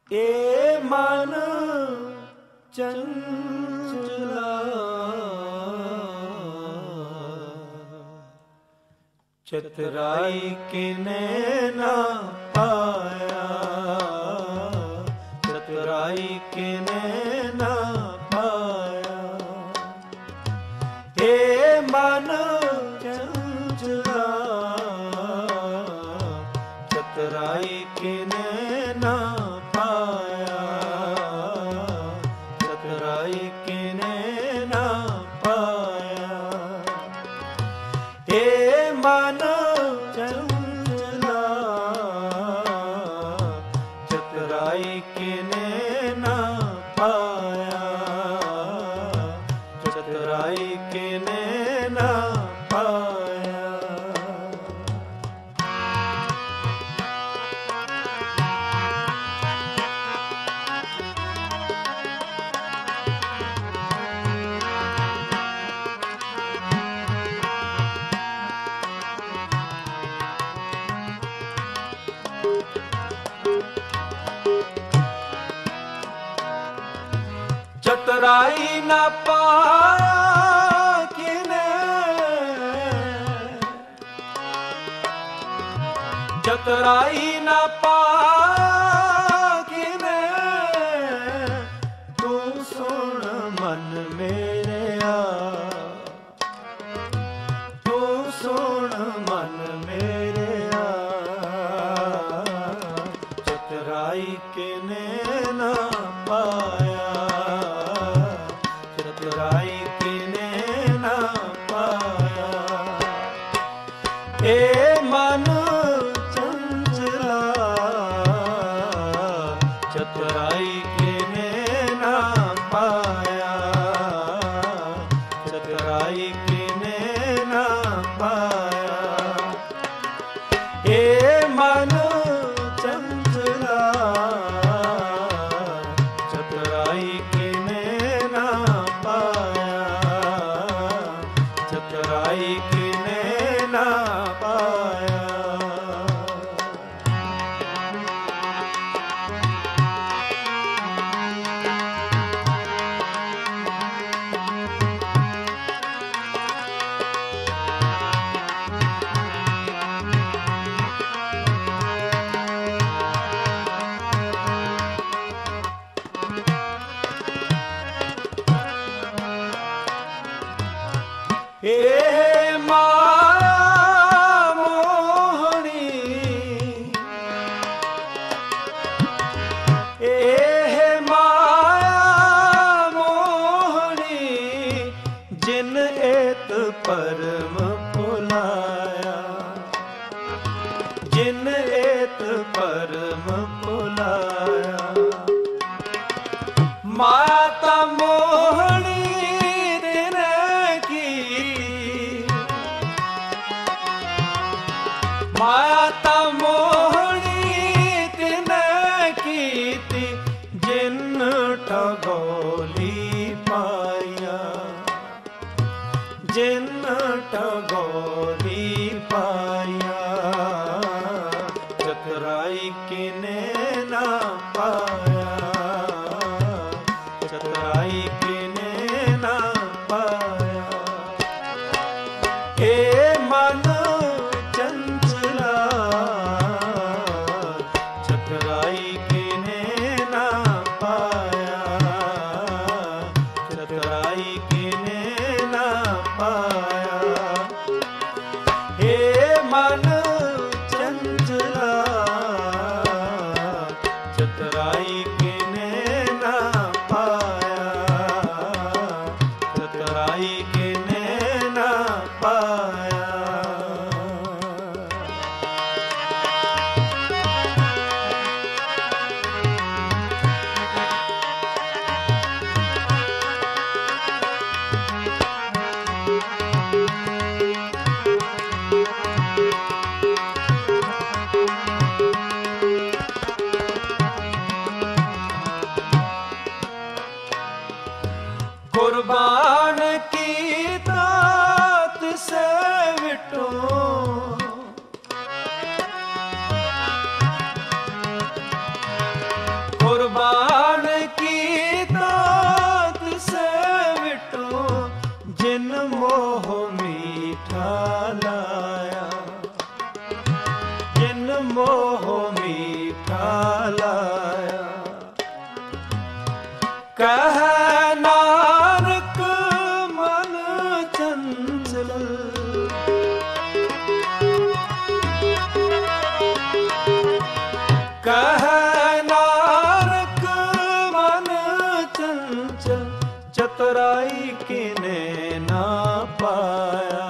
ਏ ਮਨ ਚੰਚਲਾ ਚਤੁਰਾਈ ਕਿਨੇ ਨਾ ਪਾਇਆ, ਚਤੁਰਾਈ ਕਿਨੇ ਨਾ ਪਾਇਆ। ਏ ਮਨ ਚੰਚਲਾ ਚਤੁਰਾਈ ਕਿਨੇ ਨਾ ਪਾਇਆ, ਚਤੁਰਾਈ ਕਿਨੇ ਨਾ ਪਾਇਆ। ਏ ਮਨ ਚੰਚਲਾ ਚਤੁਰਾਈ ਕਿਨੇ ਨਾ ਪਾਇਆ, ਚਤੁਰਾਈ ਕਿਨੇ ਨਾ ਪਾਇਆ। ਚਤੁਰਾਈ ਨਾ ਪਾਇਆ ਕਿਨੇ, ਚਤੁਰਾਈ ਨਾ ਪਾਇਆ ਕਿਨੇ। ਤੂੰ ਸੁਣ ਮਨ ਮੇਰਿਆ, ਤੂੰ ਸੁਣ ਮਨ ਮੇਰਿਆ। ਚਤੁਰਾਈ ਕਿਨੇ ਨਾ ਪਾਇਆ, ਚਤੁਰਾਈ ਕਿਨੇ ਨਾ ਪਾਇਆ। ਏ ਮਨ ਚੰਚਲਾ ਚਤੁਰਾਈ ਕਿਨੇ ਨਾ ਪਾਇਆ, ਚਤੁਰਾਈ ਕਿਨੇ ਨਾ ਪਾਇਆ। ਏ ਮਨ ਚੰਚਲਾ ਚਤੁਰਾਈ ਕਿਨੇ ਨਾ ਪਾਇਆ, ਚਤੁਰਾਈ ਕਿਨੇ ਨਾ ਪਾਇਆ। ਏ ਮਾਇਆ ਮੋਹਣੀ, ਏ ਮਾਇਆ ਮੋਹਣੀ। ਜਿਨ ਏਤ ਪਰਮ ਭੁਲਾਇਆ, ਜਿਨ ਏਤ ਪਰਮ ਭੁਲਾਇਆ। ਮਾਇਆ ਤਾਂ ਮੋਹਣੀ ਮਾਇਆ ਤਾਂ ਮੋਹਣੀ ਤਿਨੈ ਕੀਤੀ। ਜਿਨ ਠਗੋਲੀ ਪਾਇਆ, ਜਿਨ ਠਗੋਲੀ ਪਾਇਆ। ਚਤੁਰਾਈ ਕਿਨੇ ਨਾ ਪਾਇਆ, ਚਤੁਰਾਈ ਕਿਨੇ ਨਾ ਪਾਇਆ। ਏ ਮਨ ਚਤੁਰਾਈ ਕਿਨੇ ਨਾ ਪਾਇਆ, ਚਤੁਰਾਈ ਕਿਨੇ ਨਾ ਪਾਇਆ। ਏ ਮਨ ਚੰਚਲਾ ਚਤੁਰਾਈ ਕਿਨੇ ਨਾ ਪਾਇਆ, ਚਤੁਰਾਈ ਕਿਨੇ ਨਾ ਪਾਇਆ। ਕੁਰਬਾਨ ਕੀਤਾ ਤਿਸੈ ਵਿਟੋ, मोह मीठा लाया। कह नानक मन चंचल, कह नानक मन चंचल, चतुराई किने ना पाया,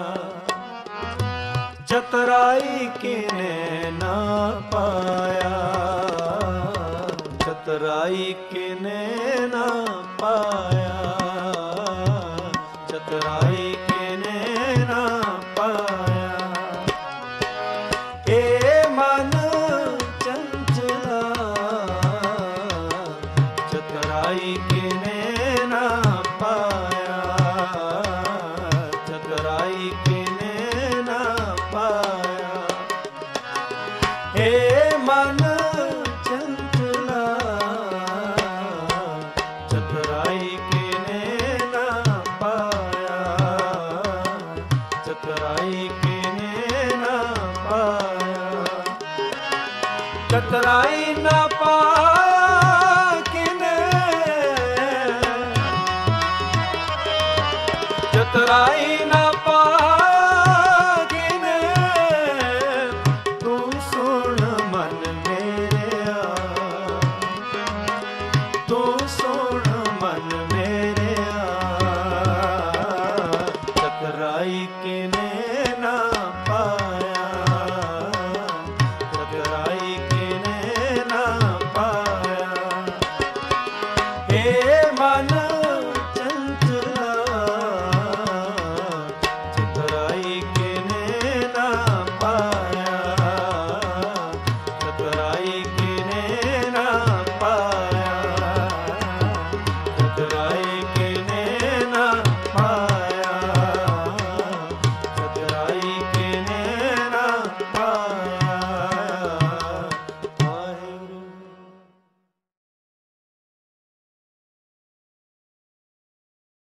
चतुराई किने ना पाया, चतुराई किने ना पाया, चतुराई किने ना पाया। ए मन चंचला, चतुराई किने ना पाया, चतुराई किने ना पाया। हे मन चंचला, चतुराई किने ना पाया, चतुराई किने ना पाया। चतुराई ना पाया किने, चतुराई